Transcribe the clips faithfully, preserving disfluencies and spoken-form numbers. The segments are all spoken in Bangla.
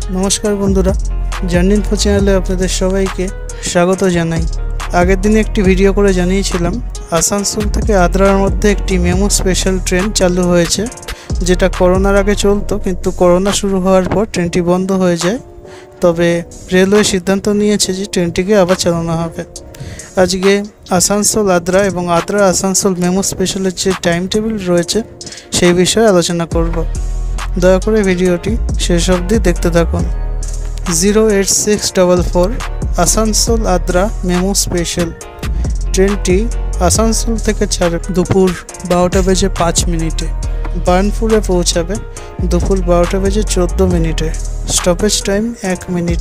नमस्कार बंधुरा জার্নি ইনফো চ্যানেলে আপনাদের সবাইকে স্বাগত জানাই। আগের দিন একটি ভিডিও করে জানিয়েছিলাম আসানসোল থেকে আদ্রার মধ্যে একটি মেমো স্পেশাল ট্রেন চালু হয়েছে, যেটা করোনার আগে চলতো, কিন্তু করোনা শুরু হওয়ার পর ট্রেনটি বন্ধ হয়ে যায়। তবে রেলওয়ে সিদ্ধান্ত নিয়েছে যে ট্রেনটিকে আবার চালানো হবে। আজকে আসানসোল আদ্রা এবং আদ্রা আসানসোল মেমো স্পেশালের যে টাইম টেবিল রয়েছে সেই বিষয়ে আলোচনা করব। দয়া করে ভিডিওটি শেষ অবধি দেখতে থাকুন। Zero eight six double four Asansol Adra MEMU special ট্রেনটি আসানসোল থেকে ছাড়ে দুপুর বারোটা বেজে পাঁচ মিনিটে, বার্নপুরে পৌঁছাবে দুপুর বারোটা বেজে চোদ্দো মিনিটে, স্টপেজ টাইম এক মিনিট।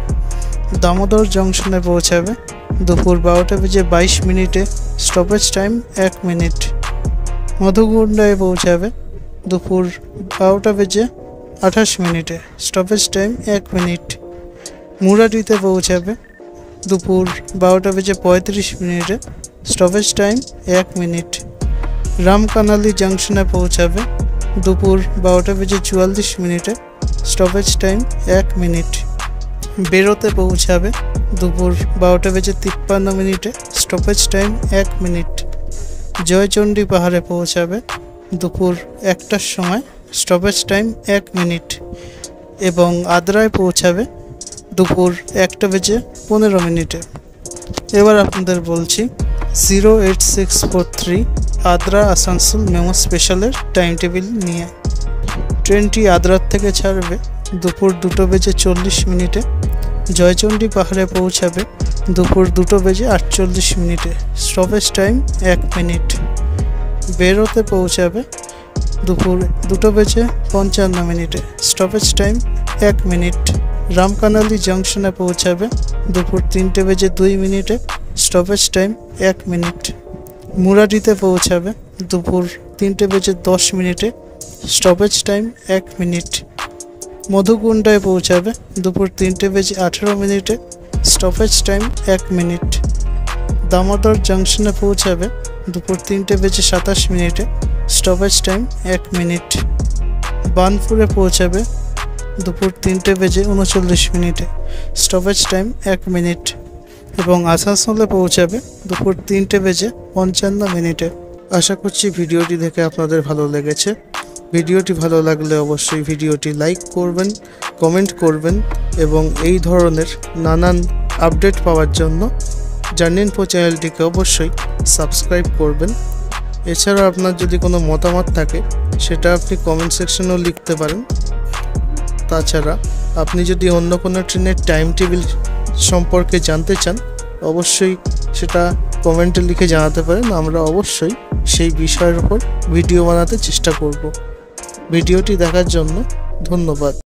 দামোদর জংশনে পৌঁছাবে দুপুর বারোটা বেজে বাইশ মিনিটে, স্টপেজ টাইম এক মিনিট। মধুগুন্ডায় পৌঁছাবে দুপুর বারোটা বেজে আঠাশ মিনিটে, স্টপেজ টাইম এক মিনিট। মুরাটিতে পৌঁছাবে দুপুর বারোটা বেজে পঁয়ত্রিশ মিনিটে, স্টপেজ টাইম এক মিনিট। রামকানালি জংশনে পৌঁছাবে দুপুর বারোটা বেজে চুয়াল্লিশ মিনিটে, স্টপেজ টাইম এক মিনিট। বেরোতে পৌঁছাবে দুপুর বারোটা বেজে তিপ্পান্ন মিনিটে, স্টপেজ টাইম এক মিনিট। জয়চণ্ডী পাহাড়ে পৌঁছাবে দুপুর একটার সময়, স্টপেজ টাইম এক মিনিট। এবং আদ্রায় পৌঁছাবে দুপুর একটা বেজে পনেরো মিনিটে। এবার আপনাদের বলছি zero eight six four three Adra Asansol MEMU স্পেশালের টাইম টেবিল নিয়ে। ট্রেনটি আদ্রার থেকে ছাড়বে দুপুর দুটো বেজে চল্লিশ মিনিটে, জয়চণ্ডী পাহাড়ে পৌঁছাবে দুপুর দুটো বেজে আটচল্লিশ মিনিটে, স্টপেজ টাইম এক মিনিট। বেরোতে পৌঁছাবে দুপুর দুটো বেজে পঞ্চান্ন মিনিটে, স্টপেজ টাইম এক মিনিট। রামকানালি জংশনে পৌঁছাবে দুপুর তিনটে বেজে দুই মিনিটে, স্টপেজ টাইম এক মিনিট। মুরাটিতে পৌঁছাবে দুপুর তিনটে বেজে দশ মিনিটে, স্টপেজ টাইম এক মিনিট। মধুকুণ্ডায় পৌঁছাবে দুপুর তিনটে বেজে আঠেরো মিনিটে, স্টপেজ টাইম এক মিনিট। দামোদর জংশনে পৌঁছাবে দুপুর তিনটে বেজে সাতাশ মিনিটে, স্টপেজ টাইম এক মিনিট। বার্নপুরে পৌঁছাবে দুপুর তিনটে বেজে উনচল্লিশ মিনিটে, স্টপেজ টাইম এক মিনিট। এবং আসানসোলে পৌঁছাবে দুপুর তিনটে বেজে পঞ্চান্ন মিনিটে। আশা করছি ভিডিওটি দেখে আপনাদের ভালো লেগেছে। ভিডিওটি ভালো লাগলে অবশ্যই ভিডিওটি লাইক করবেন, কমেন্ট করবেন এবং এই ধরনের নানান আপডেট পাওয়ার জন্য জার্নি ইনফো চ্যানেলটিকে অবশ্যই সাবস্ক্রাইব করবেন। এছাড়া আপনার যদি কোনো মতামত থাকে সেটা আপনি কমেন্ট সেকশনেও লিখতে পারেন। তাছাড়া আপনি যদি অন্য কোনো ট্রেনের টাইম টেবিল সম্পর্কে জানতে চান অবশ্যই সেটা কমেন্টে লিখে জানাতে পারেন। আমরা অবশ্যই সেই বিষয়ের উপর ভিডিও বানাতে চেষ্টা করব। ভিডিওটি দেখার জন্য ধন্যবাদ।